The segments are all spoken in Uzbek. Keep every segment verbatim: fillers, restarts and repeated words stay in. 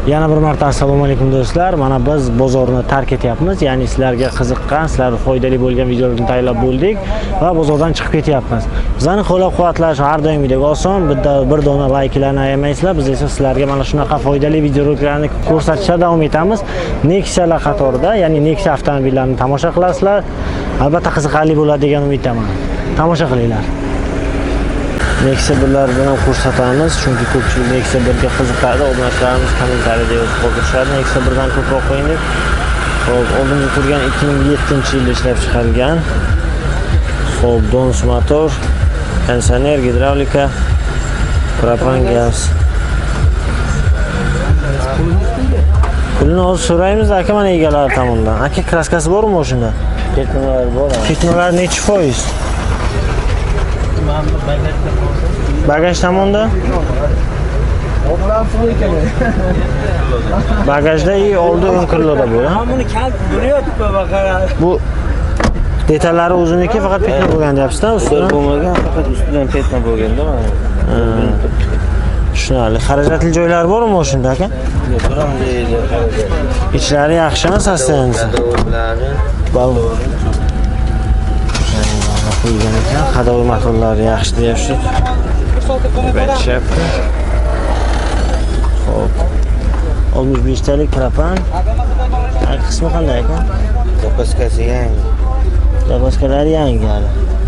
Yana bir marta assalomu alaykum do'stlar. Mana biz bozorni tark etyapmiz. Ya'ni sizlarga qiziqqan, sizlarga foydali bo'lgan videolarni tayyorlab bo'ldik va bozordan chiqib ketyapmiz. Bizlarni qo'llab-quvvatlash har doimgidek oson. Bitta bir dona layklarni ayamaysizlar. Biz esa sizlarga mana shunaqa foydali videolarni ko'rsatishda davom etamiz. Nexia'lar qatorida, ya'ni Nexia avtomobillarini tomosha qilasizlar. Albatta qiziqarli bo'ladi degan umiddaman. Tomosha qilinglar. Nexia birlarni ham ko'rsatamiz, chunki ko'pchilik Nexia birga qiziqadi. Obunachilarimiz kommentariyada yozib qoldirishadi. Nexia birdan ko'proq qo'ying deb. Xo'p, oldingi turgan ikki ming yettinchi yilda ishlab chiqarilgan. Xo'p, Dons motor, konditsioner, gidravlika, propan gaz. Pulni hozir so'raymiz aka, mana egalari tomonidan. Aka, kraskasi bormi o'shunda? Ketmalar bor. Ketmalar necha foiz? Bagaj tomonda? Bagajda i oldi o'n kiloda bu. Buni kalt bo'lyapti baqara. Bu detallari o'ziniki, faqat petna bo'lgan deyapsiz-da, ustidan bo'lmagan, faqat ustidan petna bo'lganda mana. Tushunarli. Xarajatli joylari bormi o'shunda aka? Yo'q, deydi. Ichlari yaxshimi, sostensi? Bal. Qo'ygan ekan, hadoviy motorlari yaxshi deyapsiz. Aytishyapti. Xo'p. oltmish besh talik propan. Ay, qismi qanday ekan? Zapaskasi yangi. Zapaskalari yangi hali.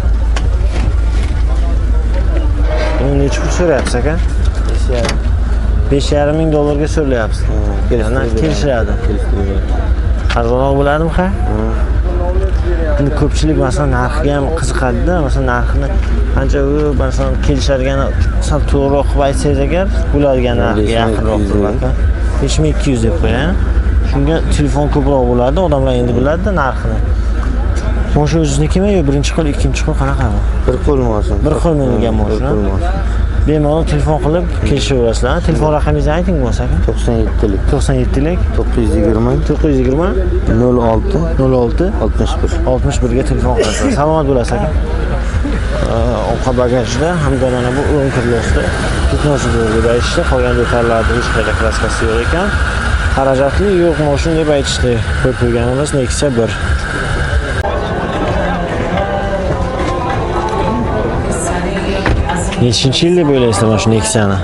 Buni necha pul so'rayapsiz aka? besh yarim ming dollarga so'rayapsiz. Kelishadi. Arzonroq bo'ladimi, ha? Endi ko'pchilik masalan narxiga ham qiziqadi-da, masalan narxini qancha u masalan kelishadigani sal to'g'riroq qilib aytsangiz agar, bo'ladigan narxga yaqinroq turib aka. besh ming ikki yuz deb qo'ying. Shunga telefon ko'proq bo'ladi, odamlar endi biladi-da narxini. Moshin o'ziznikimi yo birinchi qo'l, ikkinchi qo'l qanaqa bu? Bir qo'l moshin. Bir qo'l mingan moshin. Bemalol telefon qilib kelishaverasizlar. Telefon raqamingizni ayting bo'lsa aka. to'qson yettilik. to'qson yettilik. to'qqiz yuz yigirma. to'qqiz yuz yigirma. nol olti. nol olti. oltmish bir. oltmish bir ga telefon qilasizlar. Salomat bo'lasiz aka. Orqa bagajda hamda mana bu o'n kilosida ketmosi deb aytishdi. Qolgan detallarda hech qanday kraskasi yo'q ekan. Xarajatli yo'q moshin deb aytishdi. Qo'yib qo'yganimiz Nexia bir. Nechinchi yil deb o'ylaysizlar mana shu Nexia'ni?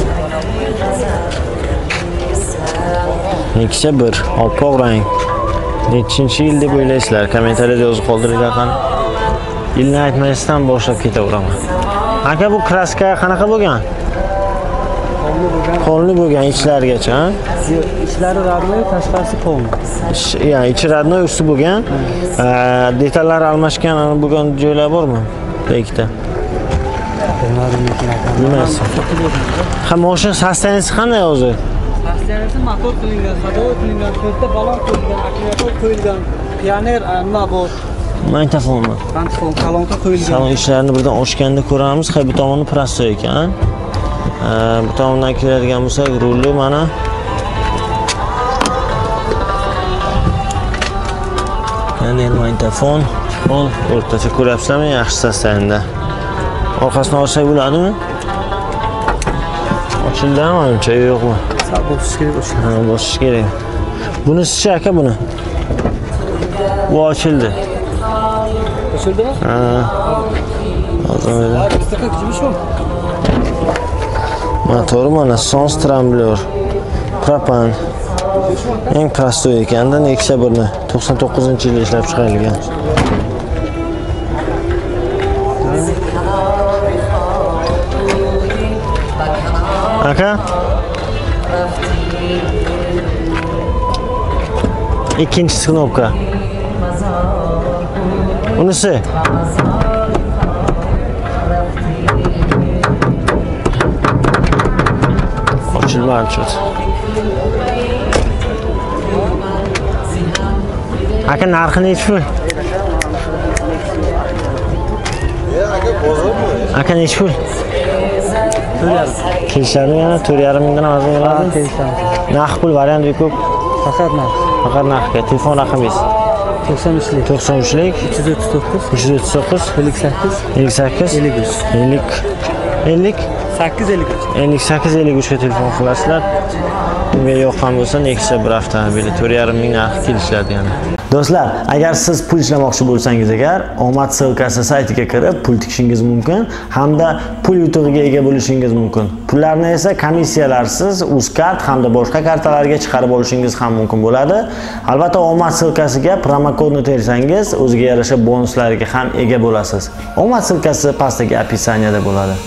Nexia bir, oppoq rang. Nechinchi yil deb o'ylaysizlar? Kommentariyada yozib qoldiringlar qani. Yilni aytmasdan boshlab ketaveraman. Aka, bu kraska qanaqa bo'lgan? Qonli bo'lgan. Qonli bo'lgan ichlarigacha, ha? Ichlari radnoy, tashqarisi qonli. Ya'ni ichi radnoy, usti bo'lgan. Detallari almashgan bo'lgan joylar bormi? Ikkita. Bilmaysiz. Ha, moshin sostensi qanday o'zi? Sostensi motor qilingan, hadoviy qilingan, to'rtta balon qo'yilgan, akkumulyator qo'yilgan, pioner nima bor? Magnitofonmi? Magnitofon, kolonka qo'yilgan. Salon ishlarini birdan ochganda ko'ramiz. Ha, bu tomoni prosto ekan. Bu tomondan keladigan bo'lsak, ruli mana. Yana magnitofon. Qo'l o'rtacha ko'ryapsizlarmi? Yaxshi sostenda. Orqasini olsak bo'ladimi? Ochildimi menimcha, yo'qmi? Sal bosish kerak o'sha. Ha, bosish kerak. Bunisi-chi aka buni? Bu ochildi. Ochildimi? Ha. Hozir Istakka kuzimish yo'q. motor mana Sons Trambler. Propan. Eng prosto ekanda Nexia birni to'qson to'qqizinchi yilda ishlab chiqarilgan. Aka? İkinci knopka. Bunisi? Açılmıyor çok. Aka, narxi nechi pul? Aka, nechi pul? Kelishadi yana to'rt yarim mingdan arzon bo'ladi. Narx pul varianti ko'p. Faqat narx. Faqat narxga. Telefon raqamingiz? to'qson uchlik. to'qson uchlik. uch yuz o'ttiz to'qqiz. uch yuz o'ttiz to'qqiz. ellik sakkiz. ellik sakkiz. ellik uch. ellik. ellik. sakkiz ellik uch. ellik sakkiz ellik uch ga telefon qilasizlar. Unga yoqqan bo'lsa Nexia bir avtomobili to'rt yarim ming narxi kelishadi yana. Do'stlar, agar siz pul ishlamoqchi bo'lsangiz agar Omad Silkasi saytiga kirib pul tikishingiz mumkin hamda pul yutug'iga ega bo'lishingiz mumkin. Pullarni esa komissiyalarsiz Uzcard hamda boshqa kartalarga chiqarib olishingiz ham mumkin bo'ladi. Albatta Omad Silkasiga promokodni tersangiz o'ziga yarasha bonuslarga ham ega bo'lasiz. Omad Silkasi pastdagi opisaniyada bo'ladi.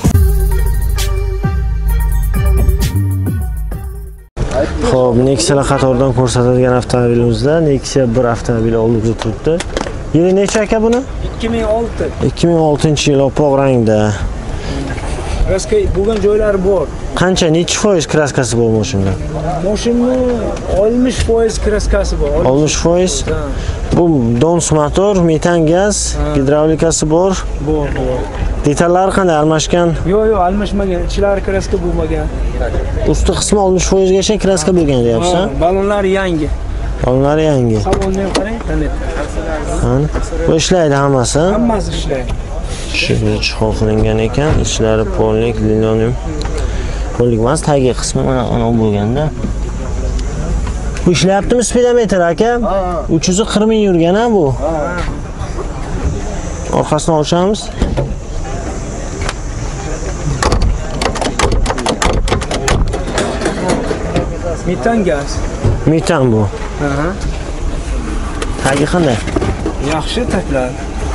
Xo'p, Nexia qatoridan ko'rsatadigan avtomobilimizda Nexia bir avtomobili oldimizda turibdi. Yili necha aka buni? ikki ming olti. ikki ming oltinchi yil oppoq rangda. Kraska bo'lgan joylari bor. Qancha, necha foiz kraskasi bor mashina? Mashina oltmish foiz kraskasi bor. oltmish foiz. Bu Dons motor, metan gaz, gidravlikasi bor. Bor, bor. Detallari qanday, almashgan? Yo'q, yo'q, almashmagan. Ichlari kraska bo'lmagan. Usti qismi oltmish foiz gacha kraska bo'lgan deyapsan. Balonlari yangi. Balonlari yangi. Salonni ham qarang, qanday. Mana bu ishlaydi hammasi. Hammasi ishlaydi. Shunday chiqov qilingan ekan, ichlari polnik, linoleum. Polnik emas, tagi qismi mana ana bo'lganda. Bu ishlayaptimi speedometr aka? uch yuz qirq ming yurgan ha bu. Orqasini ochamiz. Metan gaz. Metan bu. Aha. Tagi qanday? Yaxshi taklar.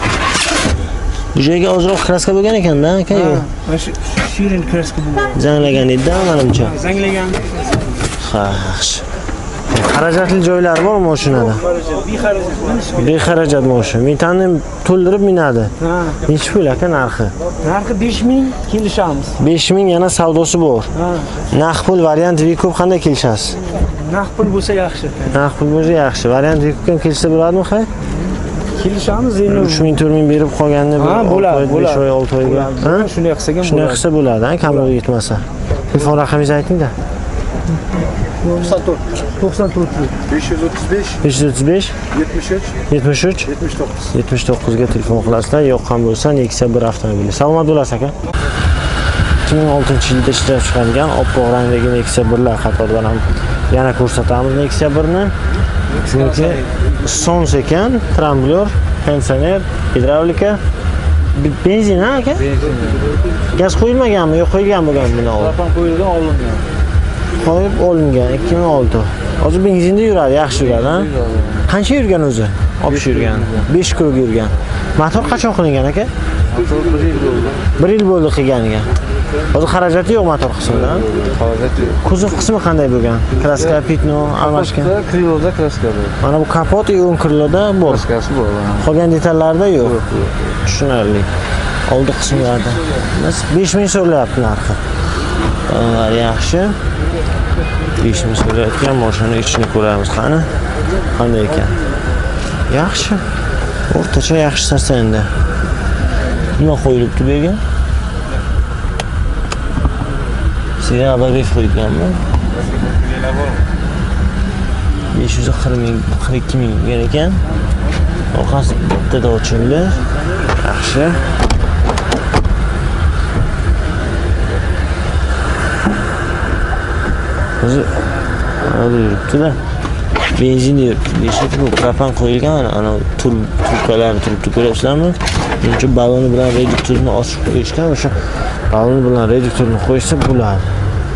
Bu yerga ozroq kraska bo'lgan ekanda, aka. Mana shu shirin kraska bo'lgan. Zanglagan edi, menimcha. Zanglagan. Ha, yaxshi. Xarajatli joylari bor mashinada. Bexarajat. Bexarajat mashina. Metanni to'ldirib minadi. Ha. Necha pul aka narxi? Narxi besh ming kelishamiz. besh ming yana savdosi bor. Ha. Naqd pul variant Vikup qanday kelishasiz? Naqd pul bo'lsa yaxshi. Naqd pul bo'lsa yaxshi. Variant Vikup ham kelsa bo'ladimi, xay? Kelishamiz endi. uch ming to'rt ming berib qolganini Ha, bo'ladi, besh oy olti oyga. Ha? Shunday qilsak ham Shunday bo'ladi. qilsa bo'ladi, ha, kamroq yetmasa. Telefon raqamingizni ayting-da. to'qson to'rt. to'qson to'rt. besh yuz o'ttiz besh, besh yuz o'ttiz besh, yetmish uch, yetmish uch, yetmish to'qqiz. yetmish to'qqiz ga telefon qilasizlar. Yoqqan bo'lsa Nexia bir avtomobili. Salomat bo'lasiz aka. ikki ming oltinchi yilda ishlab chiqarilgan oppoq rangdagi Nexia birlar qatoridan ham yana ko'rsatamiz Nexia birni. Chunki Sons ekan, tramblyor, pensioner, gidravlika, benzin ha aka? Gaz qo'yilmaganmi, yo'q qo'yilgan bo'lgan buni olib. Telefon qo'yilgan olingan. Qo'yib olingan ikki ming olti. Hozir benzinda yuradi, yaxshi yuradi, ha? Qancha yurgan o'zi? Olib yurgan. besh kiloga yurgan. Motor qachon qilingan aka? Motor bir yil bo'ldi. bir yil bo'ldi qilganiga. Hozir xarajati yo'q motor qismida. Xarajat yo'q. Kuzov qismi qanday bo'lgan? Kraska, pitno, almashgan. Kriloda kraska bor. Mana bu kapot o'n kriloda bor. Kraskasi bor. Qolgan detallarda yo'q. Tushunarli. Oldi qismlarda. Biz besh ming so'rayapti narxi. Balonlar yaxshi. besh ming so'rayotgan mashina ichini ko'ramiz qani. Qanday ekan? Yaxshi. O'rtacha yaxshi sarsa endi. Nima qo'yilibdi bu yerga? Sizga abadif qo'yganmi? besh yuz qirq ming, qirq ikki ming bo'lgan ekan. Orqasi bittada ochildi. Yaxshi. Hozir ana yuribdi-da. Benzin yuribdi. Beshik bu propan qo'yilgan, ana tur turkalar turibdi, ko'rasizlarmi? Buncha baloni bilan reduktorni ochib qo'yishgan, o'sha balon bilan reduktorni qo'ysa bo'ladi.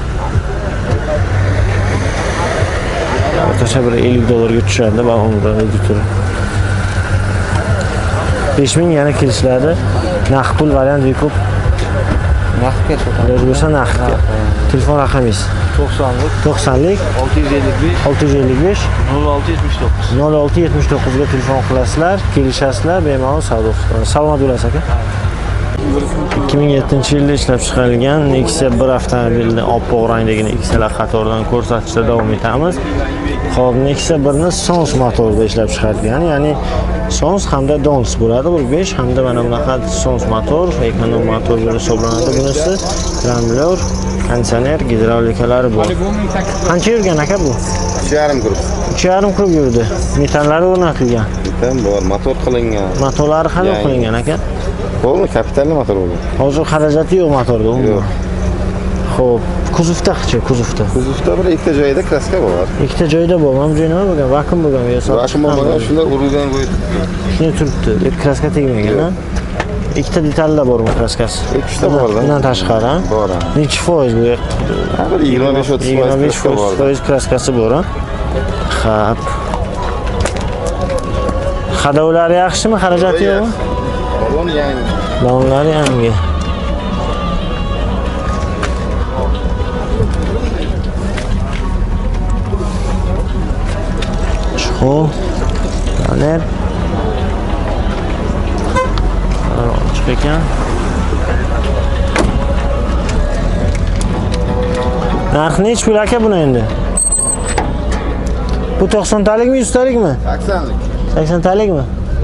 O'rtacha bir ellik dollarga tushadi balon bilan reduktor. besh ming yana kelishiladi. Naqd pul variant Vikup. Naqdga Agar bo'lsa naqdga. Telefon raqamingiz to'qsonlik, to'qsonlik, olti yuz ellik besh, olti yuz ellik besh, nol olti yetmish to'qqiz. nol olti yetmish to'qqiz ga telefon qilasizlar, kelishasizlar, bemalol savdo qilasiz. Salomat bo'lasiz aka. ikki ming yettinchi yilda ishlab chiqarilgan Nexia bir avtomobilni oppoq rangdagi Nexialar qatoridan ko'rsatishda davom etamiz. Xo'p, Nexia birni Sons motorida ishlab chiqarilgan, ya'ni Sons hamda Dons bo'ladi. Bu besh hamda mana bunaqa Sons motor, ekonom motor bo'lib hisoblanadi. Bunisi tramblyor, konditsioner, gidravlikalari bor. Qancha yurgan aka bu? uch yarim guruh. uch yarim kub yurdi. Metanlari o'rnatilgan. Metan bor, motor qilingan. Motorlari qanday Yangi. qilingan aka? Bo'ldi, kapitalli motor bo'ldi. Hozir xarajati yo'q motorda. Yo'q. Xo'p, Kuzovda-chi, kuzovda. Kuzovda bir ikkita joyida kraska bor. Ikkita joyda bor. Mana bu joy nima bo'lgan? Vakuum bo'lgan yo'q. Vakuum bo'lgan, shunda urilgan bo'yi. Shuni turibdi. Deb kraska tegmagan-a? Ikkita detallar bormi kraskasi? Ikkita bor-da. Bundan tashqari, ha? Bor. Necha foiz bu? Bir yigirma besh o'ttiz foiz. yigirma besh foiz kraskasi bor, ha? Xo'p. Xadovlari yaxshimi? Xarajati yo'qmi? Balon yangi. Balonlari yangi. Chuqur. Baner. Chiq ekan. Narxi nech pul aka buni endi? Bu to'qson talikmi, yuz talikmi? saksonlik. sakson talikmi?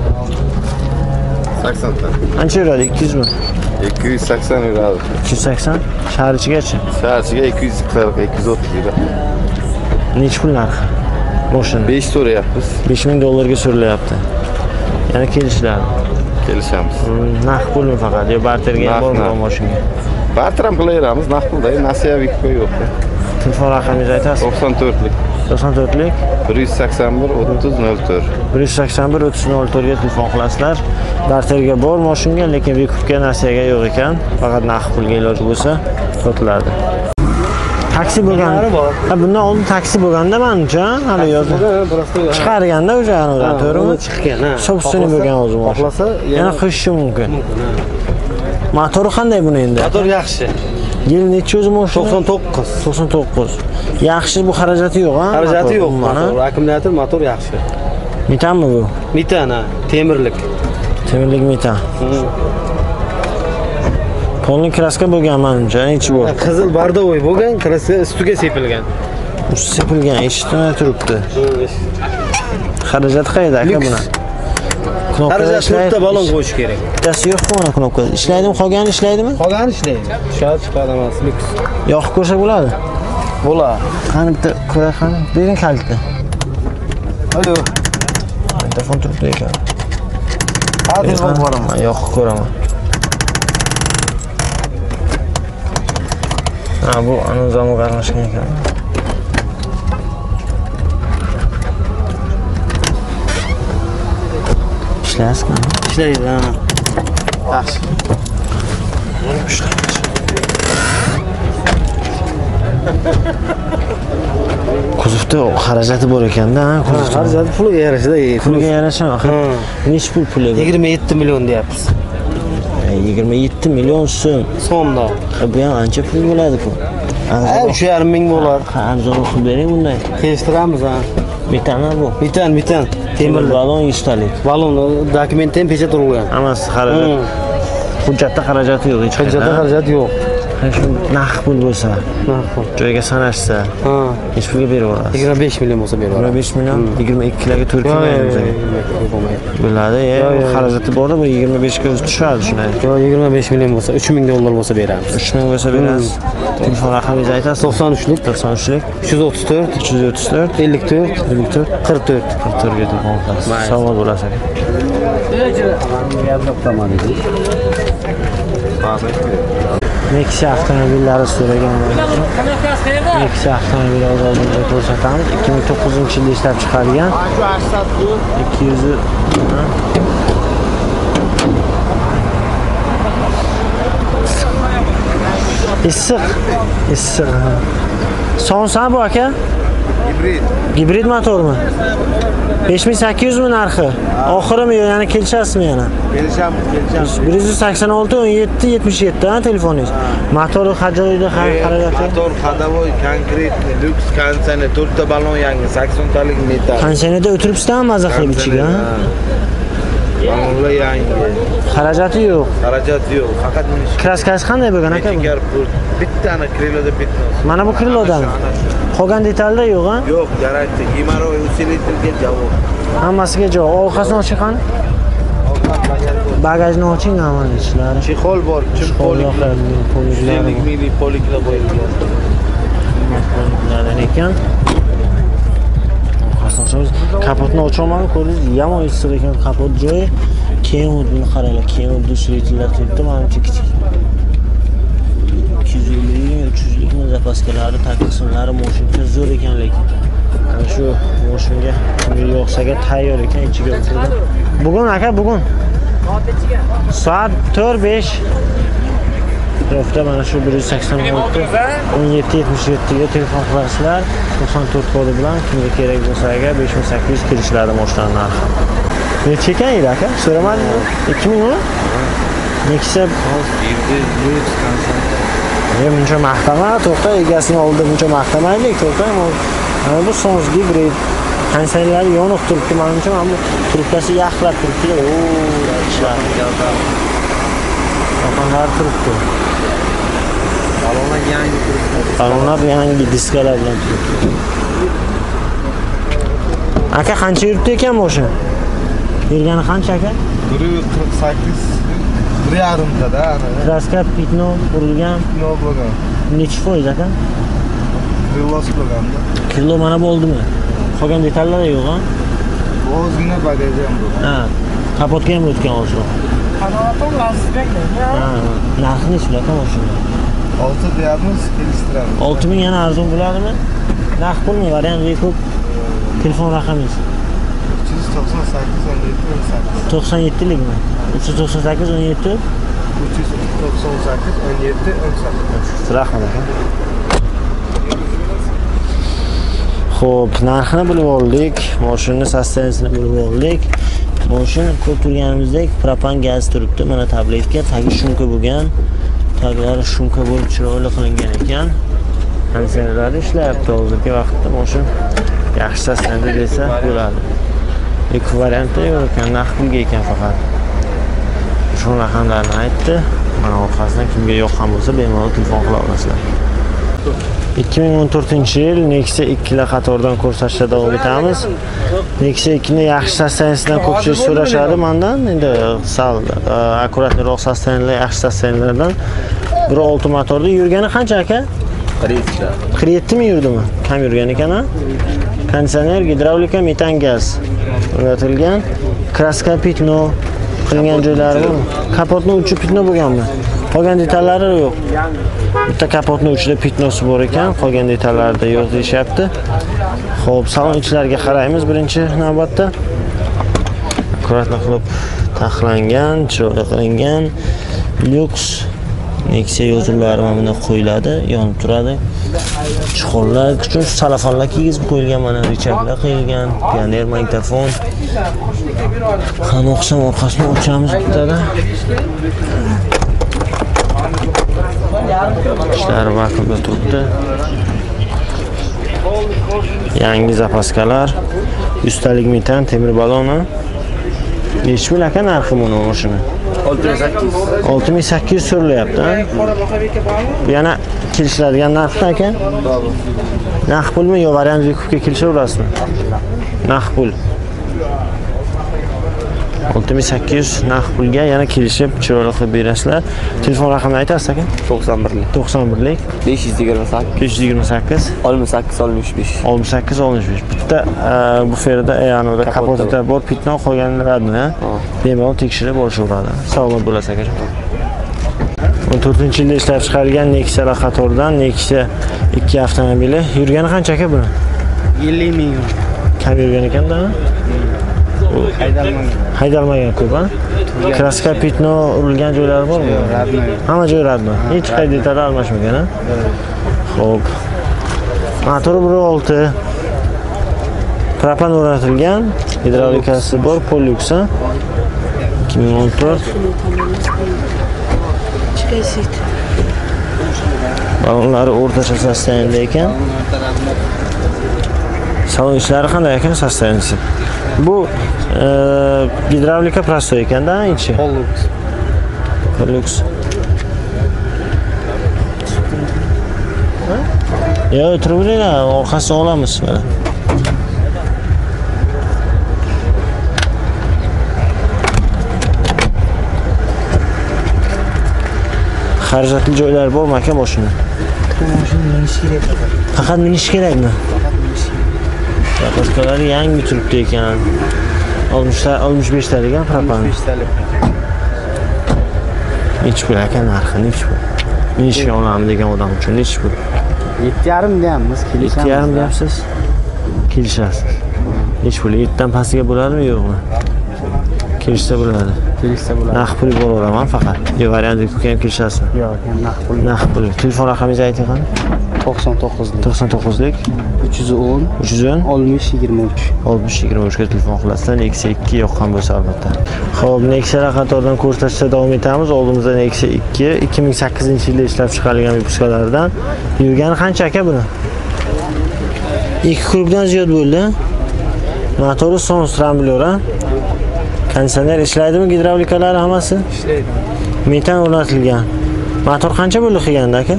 sakson ta. Qancha yuradi? ikki yuzmi? ikki yuz sakson yuradi. ikki yuz sakson. Shahar ichigacha. Soatchiga ikki yuz qirq, ikki yuz o'ttiz yuradi. Necha pul narxi? Mashina. besh so'rayapmiz. besh ming dollarga surilyapti. Yana kelishlardi. Kelishamiz. Naqd pulmi faqat yo barterga ham bormi bu mashinaga? Barter ham qilaveramiz, naqd pulda, nasiyaviy yo'q. Telefon raqamingizni aytasiz? to'qson to'rtlik. to'qson to'rtlik bir yuz sakson bir o'ttiz nol to'rt. bir yuz sakson bir o'ttiz nol to'rt ga telefon qilasizlar. Barterga bor mashinaga, lekin Vikupga nasiyaga yo'q ekan. Faqat naqd pulga iloji bo'lsa sotiladi. Taksi bo'lgan. Ha, bundan oldin taksi bo'lganda menimcha, hali yozdi. Chiqarganda o'sha aniqdan, to'g'rimi? Chiqqan, ha. Sobstveniy bo'lgan o'zi mashina. Xohlasa yana qo'shishi mumkin. Motori qanday buni endi? Motor yaxshi. Yil necha o'zi mashina? to'qson to'qqiz. to'qson to'qqiz. Yaxshi, bu xarajati yo'q, ha? Xarajati yo'q. Mana Akkumulyator, motor yaxshi. metanmi bu? Metan, ha, temirlik. Temirlik metan. Polni kraska bo'lgan menimcha, nechi bor? Qizil bardovoy bo'lgan, kraska ustiga sepilgan. Usti sepilgan, eshitmay turibdi. Xarajati qayerda aka buni? Xarajat to'rtta balon qo'yish kerak. Bittasi yo'qmi mana knopka? Ishlaydimi, qolgani ishlaydimi? Qolgani ishlaydi. Shart chiqadi emas, luks. Yoqib ko'rsa bo'ladi. Bo'ladi. Qani bitta ko'ray qani? Bering kalitni. Alo. Telefon turibdi ekan. Ha, telefon boraman. Yoqib ko'raman. Ha, bu anozamga qarashgan ekan. Ishlayapsizmi? Ishlaydi, ha. Yaxshi. Kuzovda xarajati bor ekanda, ha, kuzovda. Xarajat puli yarashida. Pulga yarasha. Necha pul puli? yigirma yetti million deyapmiz. yigirma yetti million so'm. So'mda. Bu ham ancha pul bo'ladi bu. Ha, uch yarim ming bo'ladi. Arzon qilib bering bunday. Kelishtiramiz, ha. Metanmi bu? Metan, metan. Temir balon yuz talik. Balon dokumentda ham pechat urilgan. Hammasi xarajat. Hujjatda xarajati yo'q hech qanday. Hujjatda xarajat yo'q. Shu naqd pul bo'lsa, Naqd pul. joyga sanashsa, Ha. hech pulga berib yuborasiz. yigirma besh million bo'lsa berib yigirma besh million, yigirma ikki larga to'rt bo'lmaydi. Bo'ladi, xarajati bor-da, bu yigirma besh ga o'zi tushadi shunday. Yo, yigirma besh million bo'lsa, uch ming dollar bo'lsa beramiz. uch ming bo'lsa berasiz. Telefon raqamingizni aytasiz? to'qson uchlik, to'qson uchlik, uch yuz o'ttiz to'rt, uch yuz o'ttiz to'rt, ellik to'rt, ellik to'rt, qirq to'rt. qirq to'rt ga telefon qilasiz. Salomat bo'lasiz. Nexia avtomobillari so'ragan. Nexia avtomobili oldimizda ko'rsatamiz. ikki ming to'qqizinchi yilda ishlab chiqarilgan. ikki yuz issiq, issiq. Sonsa bu aka? Hibrid. Hibrid motormi? besh ming sakkiz yuz mi narxi? Oxirimi yo, yana kelishasizmi yana? Kelishamiz, kelishamiz. bir yuz sakson olti o'n yetti yetmish yetti ha telefoningiz. Motori xajoyida haragati. Motor xadovoy, konkretni, luks konsani, to'rtta balon yangi, sakson talik metal. Konsenada o'tiribsizdan maza qilib ichiga. Balonlar yangi. Xarajati yo'q. Xarajat yo'q. Faqat Kraskasi qanday bo'lgan aka? Metikar pul. Bittani kriloda bitta. Mana bu krilodami? Qolgan detalda yo'q ha? Yo'q, garantiya. Gimaro usilitrga javob. Hammasiga javob. Orqasini oching qani? Bagajni oching amal ishlari. Chexol bor, chim poliklar. Poliklar. mili poliklar qo'yilgan. Poliklardan ekan. Kapotni ochaman, ko'rdingiz, yomon issiq ekan kapot joyi. Keyin buni qaranglar, keyin usilitrlar turibdi, menimcha kichik. ikki yuz ellik, uch yuz lik zapaskalari, tag qismlari moshincha zo'r ekan, lekin ana shu moshinga kimga yo'qsaga tayyor ekan, ichiga o'tirdi. Bugun aka, bugun soat to'rt besh Rofda mana shu bir yuz sakson olti o'n yetti yetmish yetti ga telefon qilasizlar. to'qson to'rt kodi bilan kimga kerak bo'lsa agar besh ming sakkiz yuz kirishlardi moshinaning narxi. Necha ekan edi aka? So'ramadingmi? ikki ming mi? Nexia Men buncha maqtama, to'xta, egasining oldida buncha maqtamaylik, to'xta. Mana bu Sons gibrid. Konsollar yoniq turibdi, menimcha mana bu trubkasi yaxlab turibdi. Oo, ishlar. Sapanlar turibdi. Balonlar yangi turibdi. Balonlar yangi diskalar bilan turibdi. Aka qancha yuribdi ekan mashina? Yurgani qancha aka? bir yuz qirq sakkiz bir yarim tada ana. Kraska pitno urilgan. Nima bo'lgan? Necha foiz aka? Kilos bo'lganda. Kilo mana bo'ldimi? Qolgan detallar yo'q, ha? Ozgina bagaji ham bor. Ha, kapotga ham o'tgan ozroq. Qanotim lastikda. Ha, narxi necha aka mashina? olti deyapmiz, kelishtiramiz. olti ming yana arzon bo'ladimi? Naqd pulmi, variant ko'p? Telefon raqamingiz? uch yuz to'qson sakkiz o'n yetti o'n sakkiz. to'qson yetti likmi? uch yuz to'qson sakkiz o'n yetti uch yuz to'qson sakkiz o'n yetti o'n sakkiz. Rahmat aka. Xo'p, narxini bilib oldik, mashinaning sostaviyasini bilib oldik. Mashina ko'p turganimizdek propan gaz turibdi. Mana tabletka, tagi shunka bo'lgan. Taglari shunka bo'lib chiroyli qilingan ekan. Konservatorlar ishlayapti hozirgi vaqtda. Mashina yaxshi sostavda desa bo'ladi. Ek variantda yo'q ekan, naqd pulga ekan faqat. Shu raqamlarni aytdi. Mana orqasidan kimga yoqqan bo'lsa bemalol telefon qila olasizlar. ikki ming o'n to'rtinchi yil Nexia ikki lar qatoridan ko'rsatishda davom etamiz. Nexia ikki ni yaxshi sostaviyasidan ko'pchilik so'rashadi mendan. Endi sal akkuratliroq sostaviyalar, yaxshi sostaviyalardan bir olti motorda yurgani qancha aka? qirq yetti mi yurdimi? Kam yurgan ekan, ha? Konditsioner, gidravlika, metan gaz o'rnatilgan. Kraska pitno qilingan joylari bormi? Kapotning uchi pitno bo'lganmi? Qolgan detallari yo'q. Bitta kapotning uchida pitnosi bor ekan, qolgan detallarda yo'q deyapti. Xo'p, salon ichlariga qaraymiz birinchi navbatda. Akkuratli qilib taxlangan, chiroyli qilingan, lyuks Nexia yozuvlari mana bunda qo'yiladi, yonib turadi. Chuqurlar uchun salafonlar kiygizib qo'yilgan, mana richaklar qo'yilgan, pioner magnitofon. Qani o'xsham orqasini ochamiz bittada. Ishlar vaqtida turibdi. Yangi zapaskalar, ustalik metan, temir baloni. Necha pul aka narxi buni mashina? olti ming sakkiz yuz so'ralyapti, ha? Yana kelishadigan narxda aka? Naqd pulmi yo variant kubga kelishaverasizmi? Naqd pul. olti ming sakkiz yuz naqd pulga yana kelishib chiroyli qilib berasizlar. Telefon raqamini aytasiz aka? to'qson bir lik. to'qson bir lik. besh yuz yigirma sakkiz. besh yuz yigirma sakkiz. oltmish sakkiz oltmish besh. oltmish sakkiz oltmish besh. Bitta bu ferda ya'ni kapotida bor, pitno qolganlarni bemalol tekshirib olishaveradi. Sog'lom bo'lasiz aka. o'n to'rtinchi yilda ishlab chiqarilgan Nexia qatoridan Nexia ikki avtomobili. Yurgani qancha aka buni? ellik ming. Kam yurgan ekanda? Haydalmagan. Haydalmagan ko'p, ha? Kraska pitno urilgan joylari bormi? Hamma joy radmi. Hech qanday detal almashmagan, ha? Xo'p. Motori bir olti. Propan o'rnatilgan, gidravlikasi bor, Pollux, ha? ikki ming o'n to'rt. Balonlari o'rtacha sostaviyada ekan. Salon ishlari qanday ekan sostaviyasi? Bu gidravlika prosto ekanda, ichi. Pollux. Pollux. Yo, o'tiriblar, orqasini olamiz mana. Xarajatli joylari bormi aka mashina? Mashina minish kerak. Faqat minish kerakmi? Zapaskalari yangi turibdi ekan. oltmish besh ta degan propan. Nechi pul aka narxi, nechi pul? Minishga olaman degan odam uchun nechi pul? yetti yarim deyapmiz, kelishamiz. yetti yarim deyapsiz. Kelishasiz. Hech pul yettidan pastiga bo'ladimi, yo'qmi? Kelishsa bo'ladi. Kelishsa bo'ladi. Naqd pul yuboraman faqat. Yo, variantga ham kelishasizmi? Yo'q, ham naqd pul. Naqd pul. Telefon raqamingizni ayting qani? to'qson to'qqizlik. to'qson to'qqizlik uch yuz o'n uch yuz o'n oltmish yigirma uch. oltmish yigirma uch ga telefon qilasizlar. Nexia ikki yoqqan bo'lsa albatta. Xo'p, Nexia qatoridan ko'rsatishda davom etamiz. Oldimizda Nexia ikki ikki ming sakkizinchi yilda ishlab chiqarilgan vipuskalardan. Yurgani qancha aka buni? ikki kubdan ziyod bo'ldi. Motori Sons Rambler ha. Konditsioner ishlaydimi, gidravlikalari hammasi? Ishlaydi. Metan o'rnatilgan. Motor qancha bo'ldi qilganda aka?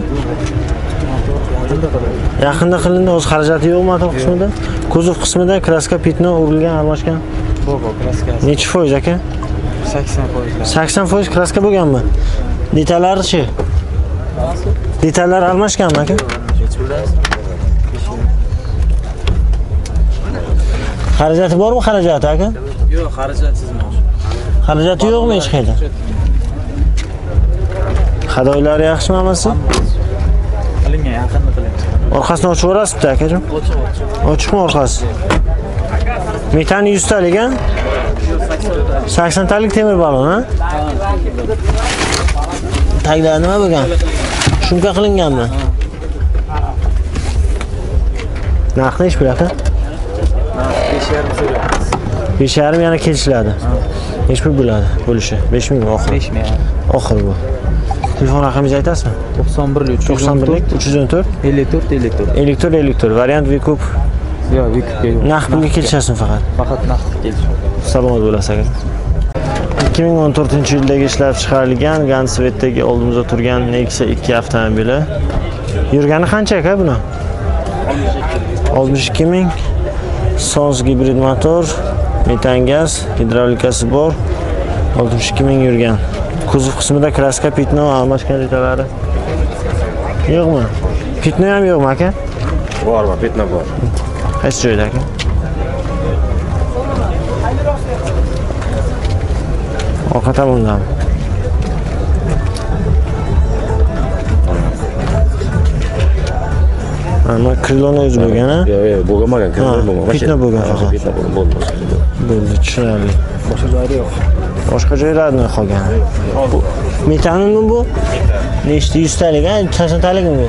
Yaqinda qilindi, o'z xarajati yo'q motor qismida. Kuzov qismida kraska pitno urilgan, almashgan. Bo'g'o kraskasi. Necha foiz aka? sakson foiz. sakson foiz kraska bo'lganmi? Detallari-chi? Detallar almashganmi aka? Xarajati bormi xarajati aka? Yo'q, xarajatsiz moshina. Xarajati yo'qmi hech qayerda? Hadoylari yaxshimi hammasi? Qilingan, yaqinda qilingan. Orqasini ochib yuborasizmi akajon? Ochiq, ochiq. Ochiqmi orqasi? Metani yuz talik ha? sakson talik temir balon ha? Tagda nima bo'lgan? Shumka qilinganmi? Narxi nechi pul aka? besh yarim so'rayapmiz. besh yarim yana kelishiladi. Nechi pul bo'ladi? Bo'lishi besh ming oxir. besh ming. Oxir bu. Telefon raqamingizni aytasizmi? to'qson bir to'qson bir uch yuz o'n to'rt ellik to'rt ellik to'rt. ellik to'rt ellik to'rt variant Vikup. Yo'q, Vikupga yo'q. Naqd pulga kelishasizmi faqat? Faqat naqd kelish. Salomat bo'lasiz aka. ikki ming o'n to'rtinchi yildagi ishlab chiqarilgan Gansvetdagi oldimizda turgan Nexia ikki avtomobili. Yurgani qancha aka buni? oltmish ikki ming. Sons gibrid motor, metan gaz, gidravlikasi bor. oltmish ikki ming yurgan. Kuzov qismida kraska pitno almashgan detalari. Yo'qmi? Pitno ham yo'qmi aka? Bor, bor, pitno bor. Qaysi joyda aka? Orqa tomondami? Mana kriloni o'zi bo'lgan ha? Yo'q, yo'q, bo'lmagan, Ha, bo'lmagan. pitno bo'lgan faqat. Pitno bo'lmagan. Bo'ldi, tushunarli. Boshqa joyda yo'q. Boshqa joylardan qolgan. Bu metanmi bu? Nechta yuz talik, ha? sakson talikmi bu?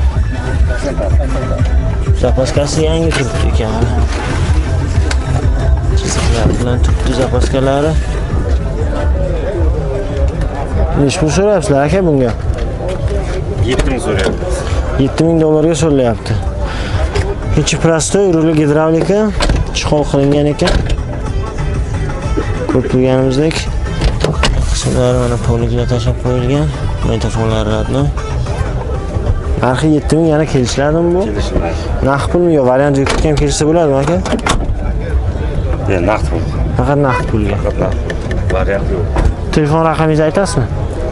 Zapaskasi yangi turibdi ekan. Chiziqlar bilan turibdi zapaskalari. Necha pul so'rayapsizlar aka bunga? yetti ming so'rayapmiz. yetti ming dollarga so'rayapti. Ichi prostoy, ruli gidravlika, chiqol qilingan ekan. Ko'p turganimizdek qismlari mana poliklar tashab qo'yilgan. Metafonlar radno. Narxi yetti ming yana kelishiladimi bu? Kelishiladi. Naqd pulmi yo variant Vikupga ham kelishsa bo'ladimi aka? Ya, naqd pul. Faqat naqd pulga. Faqat naqd. Variant yo'q. Telefon raqamingizni aytasizmi?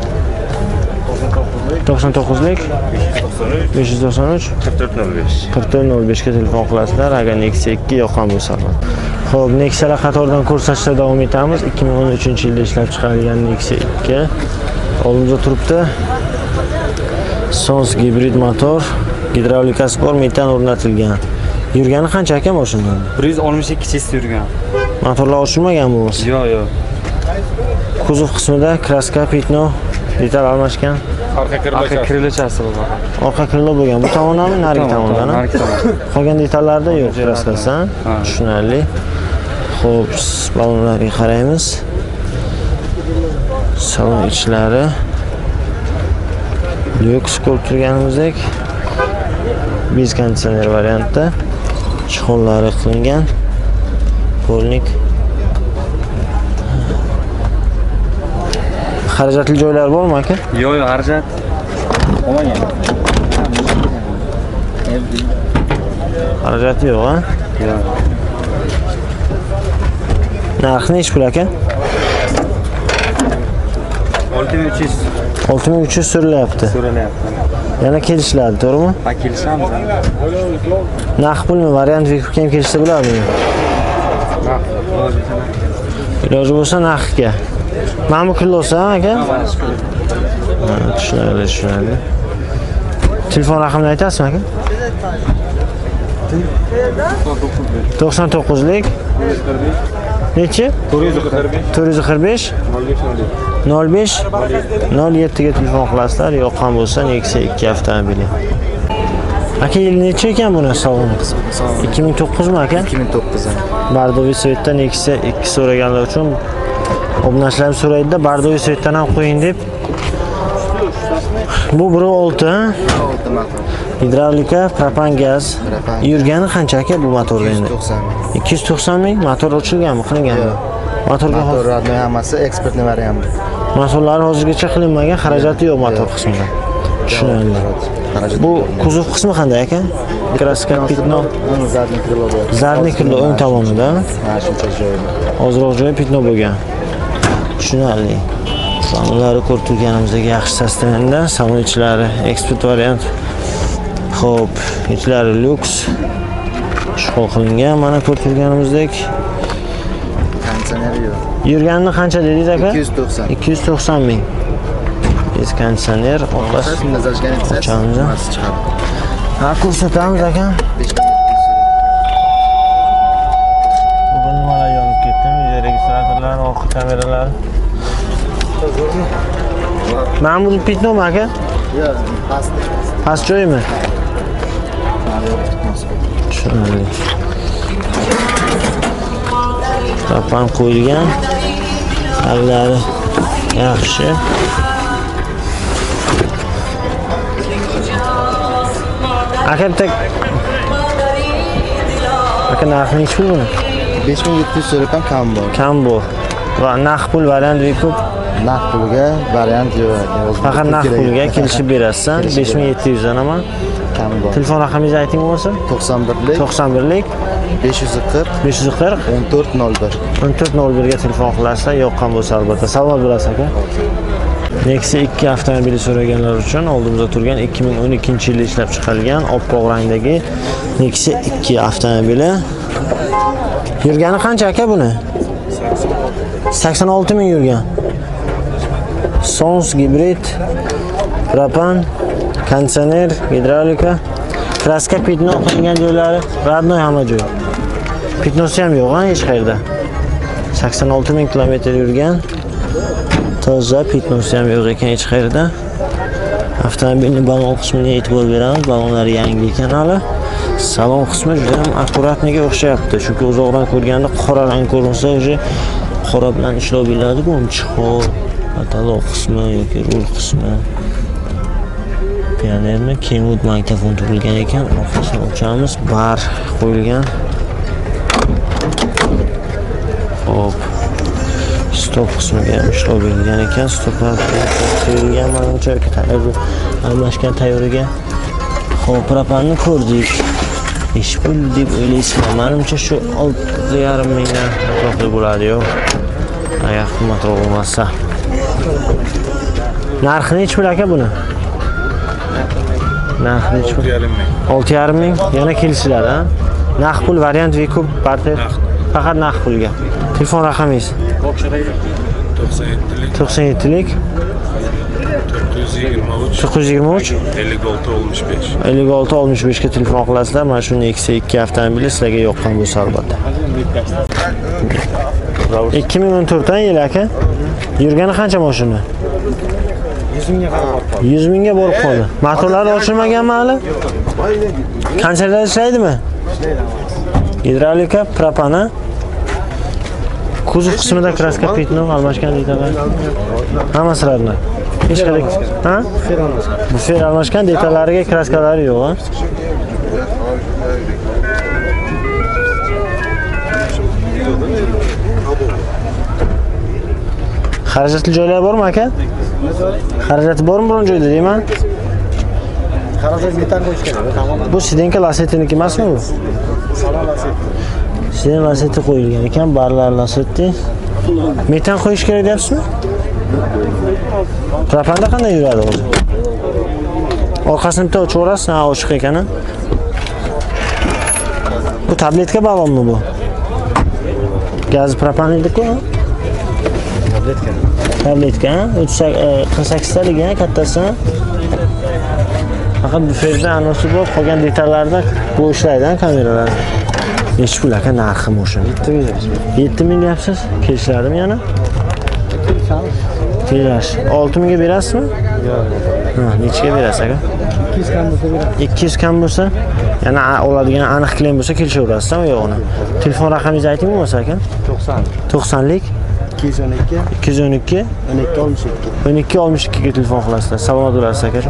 to'qson to'qqizlik besh yuz to'qson uch qirq to'rt nol besh. qirq to'rt nol besh ga telefon qilasizlar agar Nexia ikki yoqqan bo'lsa. Xo'p, Nexialar qatoridan ko'rsatishda davom etamiz. ikki ming o'n uchinchi yilda ishlab chiqarilgan Nexia ikki oldimizda turibdi. Sons gibrid motor, gidravlikasi bor, metan o'rnatilgan. Yurgani qancha aka mashinadan? bir yuz oltmish ikki chest yurgan. Motorlar ochilmaganmi bo'lsa? Yo'q, yo'q. Kuzov qismida kraska, pitno, detal almashgan. Orqa Orqa krilochasi bor. Orqa krilo bo'lgan. Bu tomondanmi, narigi tomondan? Narigi tomon. Qolgan detallarda yo'q kraskasi, ha? Tushunarli. Xo'p, balonlarga qaraymiz. Salon ichlari lyuks ko'rib turganimizdek bez konditsioner variantda chiqonlari qilingan. Polnik. Xarajatli joylar bormi aka? Yo'q, yo'q, xarajat. Olmagan. Xarajati yo'q, ha? Yo'q. Narxi nechi pul aka? olti ming uch yuz olti ming uch yuz so'ralyapti. so'ralyapti. Yana kelishiladi, to'g'rimi? Ha, kelishamiz. Naqd pulmi, variant Vikupga ham kelishsa bo'ladimi? Iloji bo'lsa naqdga. Mana bu kilosi ha aka? Ha, tushunarli, tushunarli. Telefon raqamini aytasizmi aka? to'qson to'qqizlik. Nechi? to'rt yuz qirq besh. nol besh nol yetti ga telefon qilasizlar. Yoqqan bo'lsa Nexia ikki avtomobili. Aka yil necha ekan buni hisobini? ikki ming to'qqiz mi aka? ikki ming to'qqiz. Bardovi Svetda Nexia ikki so'raganlar uchun obunachlarimiz so'raydi-da, Bardovi Svetdan ham qo'ying deb. Bu bir olti, gidravlika, propan gaz. Yurgani qancha aka bu motorda endi? ikki yuz to'qson ming. Motor ochilganmi, qilinganmi? Motorga Motor radno hammasi eksportni varianti. Motorlar hozirgacha qilinmagan, xarajati yo'q motor qismida. Tushunarli. Bu kuzov qismi qanday aka? Kraska pitno. Zadniy krilo bor. Zadniy krilo o'ng tomonida. Mana shuncha joyda. Ozroq joyi pitno bo'lgan. Tushunarli. Salonlari ko'rib turganimizdagi yaxshi sostavda, salon ichlari eksport variant. Xo'p, ichlari lyuks. Ishg'ol qilingan, mana ko'rib turganimizdek. Konditsioner yo'q. Yurganini qancha dedingiz aka? ikki yuz to'qson. ikki yuz to'qson ming. Biz konditsioner, orqasi Shunda zajgan Ochamiz. chiqadi. Ha, ko'rsatamiz aka. Bugun nimalar yonib ketdi? Video registratorlar, orqa kameralar. Mana bu pitnomi aka? Yo'q, past. Past joymi? Tushunarli. Propan qo'yilgan. Tagllari yaxshi. Aka bitta aka narxi nechi pul buni? besh ming yetti yuz so'm kam bor. Kam bu. Va naqd pul variant ko'p. Naqd pulga variant yo'q. Faqat naqd pulga kelishib berasiz. besh ming yetti yuz dan ham kam bor. Telefon raqamingizni ayting bo'lsa? to'qson birlik to'qson birlik besh yuz qirq besh yuz qirq o'n to'rt nol bir. o'n to'rt nol bir ga telefon qilasizlar. Yoqqan bo'lsa albatta savol berasiz aka. Nexia ikki avtomobili so'raganlar uchun oldimizda turgan ikki ming o'n ikkinchi yilda ishlab chiqarilgan oppoq rangdagi Nexia ikki avtomobili. Yurgani qancha aka buni? sakson olti ming yurgan. Sons gibrid, propan, konditsioner, gidravlika, kraska pitno qilingan joylari, radnoy hamma joy. Pitnosi ham yo'q, hech qayerda. sakson olti ming kilometr yurgan. Toza, pitnosi ham yo'q ekan hech qayerda. Avtomobilning balon qismiga e'tibor beramiz. Balonlari yangi ekan hali. Salon qismi juda ham akkuratniga o'xshayapti. Chunki uzoqdan ko'rganda qora rang ko'rinsa, o'sha qora bilan ishlov beriladi-ku, chixor, katalog qismi yoki rul qismi. Pionerni Kenwood magnitofon turilgan ekan. Orqasini ochamiz. Bar qo'yilgan. Hop. Stop qismiga ham ishlov berilgan ekan. Stoplar qo'yilgan, menimcha yoki tayyor almashgan tayyoriga. Hop, propanni ko'rdik. Ish pul deb o'ylaysizmi? Menimcha shu olti yarim mingdan atrofida bo'ladi-yu. Agar qimmatroq bo'lmasa. Narxi nechi pul aka buni? Narxi nechi pul? olti yarim ming. Yana kelishiladi, ha? Naqd pul variant va ko'p barter. Faqat naqd pulga. Telefon raqamingiz? to'qson yettilik to'qqiz yuz yigirma uch ellik olti oltmish besh ellik olti oltmish besh ga telefon qilasizlar. Mana shu Nexia ikki avtomobili sizlarga yoqqan bo'lsa albatta. ikki ming o'n to'rt yil aka. Yurgani qancha mashina? yuz mingga borib qoldi. Motorlari ochilmaganmi hali? Qanchalar ishlaydimi? Gidravlika, propana. Kuzov qismida kraska pitno almashgan detallar. Hammasi radnoy. Hech qanday, ha? Bufer almashgan detallariga kraskalari yo'q, ha? Xarajatli joylar bormi aka? Xarajati bormi biron joyda deyman? Xarajat metan qo'yish kerak. Bu Sidenka Lasetti'niki emasmi bu? Siden Lasetti qo'yilgan ekan, barlar Lasetti. Metan qo'yish kerak deyapsizmi? Propanda qanday yuradi o'zi? Orqasini bitta ochib o'rasiz, ha, ochiq ekan. Bu tabletka balonmi bu? Gaz propan edi-ku? Tabletka. Tabletka, qirq sakkiz talik, kattasi. Faqat bu ferda anosi bor, qolgan detallarda bu ishlaydi kameralar. Nechi pul aka narxi moshina? yetti ming deyapsiz. Kelishladimi yana? Kelash. olti mingga berasizmi? Yo'q. Ha, nechiga berasiz aka? ikki yuz kam bo'lsa beradi. ikki yuz kam bo'lsa, yana oladigan aniq claim bo'lsa kelishaverasizmi yo'qmi? Telefon raqamingizni aytingmi bo'lsa aka? to'qson. to'qsonlik ikki yuz o'n ikki. ikki yuz o'n ikki o'n ikki oltmish ikki. o'n ikki oltmish ikki ga telefon qilasizlar. Salomat bo'lasiz aka.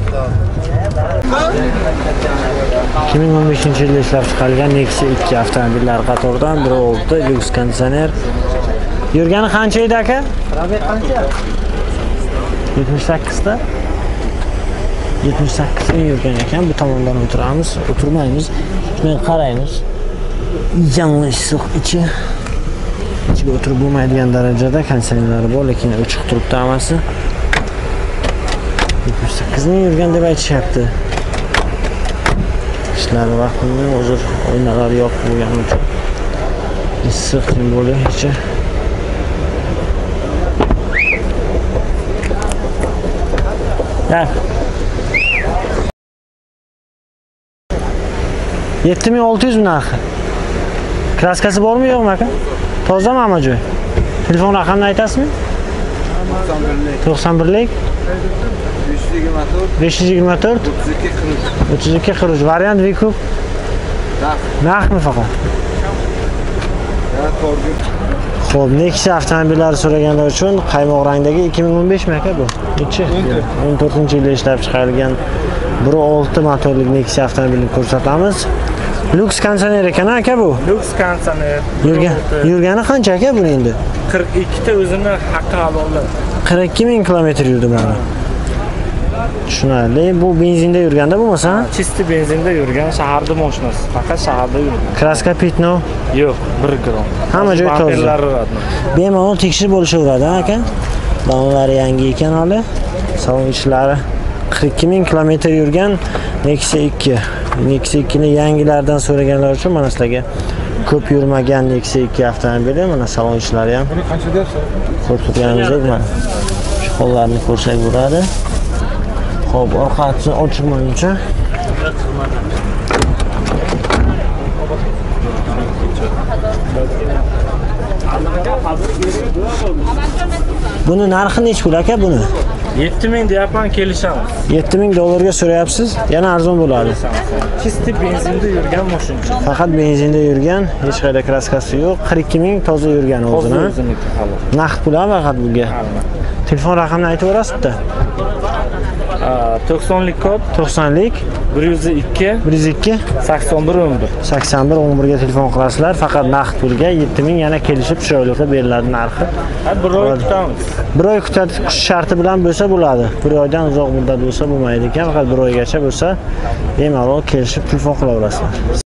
ikki ming o'n beshinchi yilda ishlab chiqarilgan Nexia ikki avtomobillari qatoridan biri olti lyuks konditsioner. Yurgani qancha edi aka? Rabet qancha? yetmish sakkiz ta. yetmish sakkiz ming yurgan ekan. Bu tomondan o'tiramiz, o'tirmaymiz. Shunday qaraymiz. Jamg'a issiq ichi. Ichiga o'tirib bo'lmaydigan darajada konditsionerlari bor, lekin o'chiq turibdi hammasi. yetmish sakkiz ming yurgan deb aytishyapti. Ishlari vaqtida hozir oynalar yopiq bo'lgani uchun issiq bo'ldi ichi. Ya. yetti ming olti yuz narxi. Kraskasi bormi yo'qmi aka? Tozami hamma joy? Telefon raqamini aytasizmi? to'qson birlik besh yuz yigirma to'rt o'ttiz ikki qirq uch. Variant Vikup. Narxmi faqat? Xo'p, Nexia avtomobillari so'raganlar uchun qaymoq rangdagi ikki ming o'n besh mi aka bu? Nechi? o'n to'rtinchi yilda ishlab chiqarilgan bir olti motorli Nexia avtomobilini ko'rsatamiz. Luks konditsioner ekan aka bu. Luks konditsioner. Yurgan, yurgani qancha aka buni endi? qirq ikki ta o'zini haqqi halollar. qirq ikki ming kilometr yurdi mana. Tushunarli. Bu benzinda yurganda bo'lmasa? Chisti benzinda yurgan shaharda mashinasi. Faqat shaharda yurgan. Kraska pitno? Yo'q, bir gram. Hamma joy toza. Bemalol tekshirib bo'lishaveradi aka. Donlari yangi ekan hali. Salon ichlari qirq ikki ming kilometr yurgan Nexia ikki. Nexia ikki ni yangilardan so'raganlar uchun mana sizlarga ko'p yurmagan Nexia ikki avtomobili, mana salon ichlari ham. Buni qancha deyapsiz? Ko'p turganimizdek mana. Shu hollarni ko'rsak bo'ladi. Xo'p, orqasini ochmayuncha. Buni narxi nech pul aka buni? yetti ming deyapman, kelishamiz. yetti ming dollarga so'rayapsiz? Yana arzon bo'ladi. Chisti benzinda yurgan mashina. Faqat benzinda yurgan, hech qayerda kraskasi yo'q. qirq ikki ming toza yurgan o'zini. Naqd pul faqat bunga. Telefon raqamini aytib o'rasizda. to'qsonlik kod, to'qsonlik bir yuz ikki bir yuz ikki sakson bir o'n bir. sakson bir o'n bir ga telefon qilasizlar. Faqat naqd pulga yetti ming yana kelishib chiroyli qilib beriladi narxi. Ha, bir oy kutamiz. Bir oy kutish sharti bilan bo'lsa bo'ladi. Bir oydan uzoq muddat bo'lsa bo'lmaydi ekan. Faqat bir oygacha bo'lsa bemalol kelishib telefon qilaverasizlar.